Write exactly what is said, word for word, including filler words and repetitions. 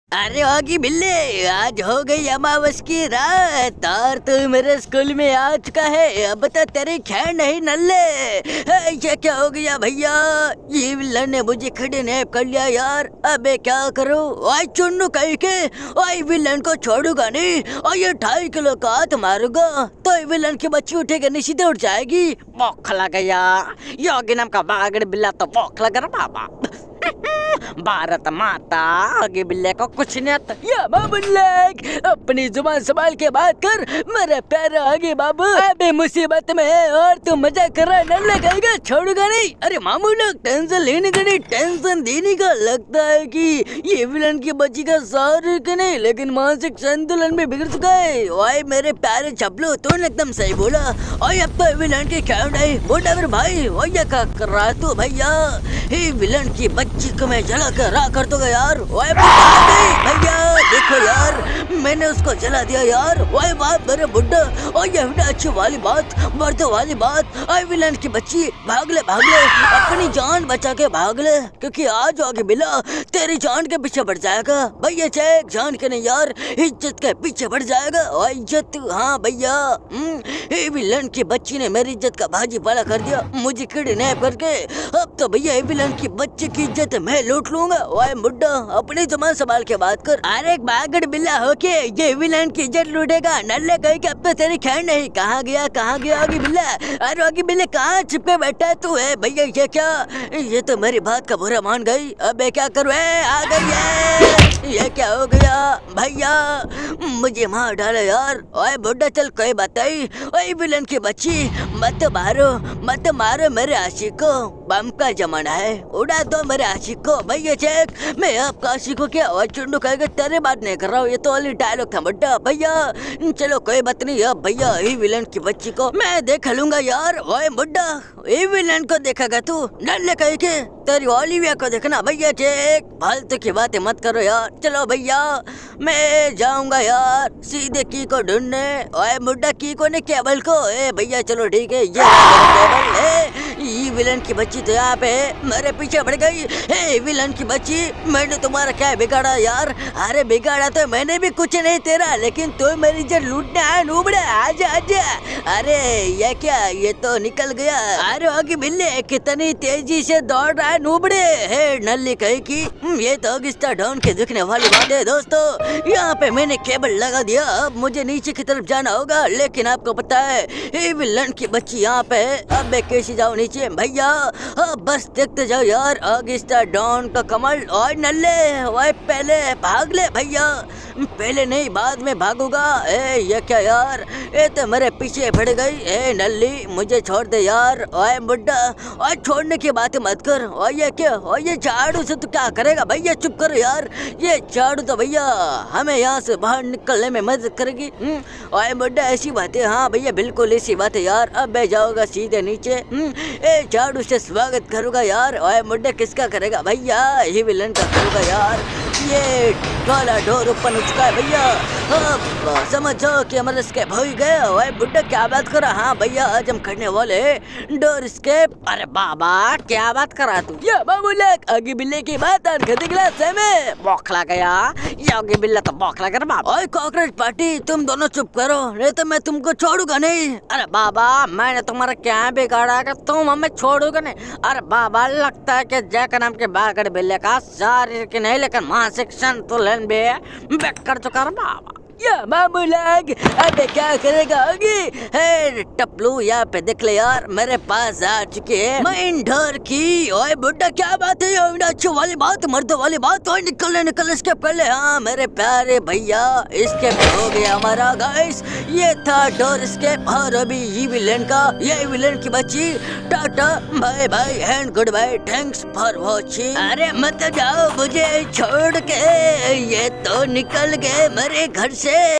अरे होगी बिल्ले, आज हो गई अमावस की रात और तू मेरे स्कूल में आ चुका है। अब तो तेरी खैर नहीं नल्ले। ये क्या हो गया भैया, ये विलन ने मुझे किडनैप कर लिया यार। अबे क्या करूं, ओए चुन्नू कहीं के, ओए विलन को छोड़ूंगा नहीं और ये ढाई किलो का हाथ मारूंगा तो विलन की बच्ची उठेगी नहीं सीधे उठ जाएगी। भौंक लगा यार, योगी नाम का बागड़ बिल्ला तो भौंक लगा बाबा। भारत माता, आगे बिल्ले को कुछ नहीं आता। या बाबुल्लेक, अपनी जुबान संभाल के बात कर मेरे प्यारे आगे बाबू। अबे मुसीबत में है और तू मजा कर रहा है, डर लगेगा, छोड़ूंगा नहीं। अरे मामू लोग टेंशन लेने का नहीं, टेंशन देने का। लगता है कि ये विलन की बच्ची का शारीरिक नहीं लेकिन मानसिक संतुलन में बिगड़ चुका है। ओए मेरे प्यारे चपलो, तूने एकदम सही बोला। ओए अब तो विलन के क्या नहीं बोटा भाई। ओए क्या कर रहा है तू भैया, ये विलन की बच्ची को मैं जला कर रहा कर दूंगा यार। ओए भैया देखो यार, मैंने उसको जला दिया यार। ओए बाप मेरे बुड्ढा, और ये अच्छी वाली बात, मर्दों वाली बात। ओए विलन की बच्ची भाग ले भाग ले, अपनी जान बचा के भाग ले, क्योंकि आज आगे बिला तेरी जान के पीछे बढ़ जाएगा भैया। चेक जान के नहीं यार, इज्जत के पीछे बढ़ जाएगा। और इज्जत, हाँ भैया, ये विलन की बच्ची ने मेरी इज्जत का भाजी पाला कर दिया, मुझे किडनैप करके। अब तो भैया ये विलन की बच्ची की इज्जत मैं लूट लूंगा। ओए बुड्ढा, अपनी जुबान संभाल के बात कर। अरे बागड़ बिल्ला होके ये विलन की इज्जत लूटेगा, नल्ले कहीं के अब तो तेरी खैर नहीं। कहाँ गया कहाँ गया आगे बिल्ला, अरे आगे बिल्ले कहाँ छिपके बैठा है तू है भैया। ये क्या, ये तो मेरी बात का बुरा मान गई। अबे क्या करूँ, आ गई है। ये क्या हो गया भैया, मुझे मार डाला यार। ओए बुड्ढा चल कोई बात नहीं। ओए विलन की बच्ची मत मारो मत मारो मेरे आशिक को, बम का जमाना है, उड़ा दो मेरे आशिक को भैया। चेक मैं आपका आशिक हूँ क्या, और चुन्नू कहेगा तेरे बात नहीं कर रहा हूँ, ये तो ओनली डायलॉग था बुड्ढा भैया। चलो कोई बात नहीं। अब भैया ये विलन की बच्ची को मैं देख लूंगा यार। ओए बुड्ढा, ये विलन को देखेगा तू, नल्ले कहीं के, तेरी ओलिविया को देखना भैया। चेक फालतू की बातें मत करो यार। चलो भैया मैं जाऊंगा यार सीधे की को ढूंढने। ओए बुड्ढा की को ने केबल को, ए भैया चलो ठीक है, ये केबल है। ये विलन की बच्ची तो यहाँ पे मेरे पीछे बढ़ गई। हे विलन की बच्ची, मैंने तुम्हारा क्या बिगाड़ा यार। अरे बिगाड़ा तो मैंने भी कुछ नहीं तेरा, लेकिन तू मेरी इज्जत लूटने आया नूबड़ा, आजा आजा। अरे ये क्या, ये तो निकल गया। अरे होगी बिल्ले, कितनी तेजी से दौड़ रहा है नूबड़े। हे नल्ली कहीं की, ये तो अगिस्ता डॉन के दिखने वाली बात है दोस्तों। यहाँ पे मैंने केबल लगा दिया, अब मुझे नीचे की तरफ जाना होगा, लेकिन आपको पता है ये विलन की बच्ची यहाँ पे। अब मैं कैसे जाऊँ नीचे भैया, अब बस देखते जाओ यार अगिस्ता डॉन का कमल। और नल्ले ओए पहले भाग ले भैया, पहले नहीं बाद में भागूंगा। ए ये क्या यार, ये तो मेरे पीछे पड़ गई। ए नल्ली मुझे छोड़ दे यार। ओए बुड्ढा, और छोड़ने की बात मत कर। और ये क्या, और ये झाड़ू से तू क्या करेगा भैया, चुप करो यार। ये झाड़ू तो भैया हमें यहाँ से बाहर निकलने में मदद करेगी। ओए बुड्ढा ऐसी बात है, हाँ भैया बिल्कुल ऐसी बात है यार। अब मैं जाऊंगा सीधे नीचे, ए झाड़ू से स्वागत करूंगा यार। ओए बुड्ढा किसका करेगा भैया, ये विलन का करूंगा यार। ये काला डोर ऊपर उठ चुका है भैया, अब समझ जाओ कि हमारे स्केप हो ही गया। ओए बुड्ढा क्या बात कर रहा, हाँ भैया आज हम करने वाले डोर स्केप। अरे बाबा क्या बात कर रहा तू, या बाबू लग आगे बिल्ले की बात गिलास में बौखला गया। योगी बिल्ला तो बौखला कर बाबा। ओए कॉकरोच पार्टी, तुम दोनों चुप करो, नहीं तो मैं तुमको छोड़ूंगा नहीं। अरे बाबा मैंने तुम्हारा क्या बिगाड़ा कि तुम हमें छोड़ोगे नहीं। अरे बाबा लगता है कि जैक नाम के बागड़ बिल्ले का शारीरिक नहीं लेकिन मानसिक संतुलन भी बेकार चुका है बाबा। या मामू लग, अबे क्या करेगा आगे। हे टपलू यहाँ पे देख ले यार, मेरे पास आ चुके हैं मैं डर की। ओए बुड्ढा क्या बात है, अच्छी वाली बात, मर्दों वाली बात। ओए निकल ले निकल इसके पहले। हाँ मेरे प्यारे भैया इसके हो गया हमारा गाइस, ये था डोर स्केप। और अभी ये विलेन का, ये विलेन की बच्ची। Ta-ta bye bye and goodbye, thanks for watching. अरे मत जाओ मुझे छोड़ के, ये तो निकल गए मेरे घर से।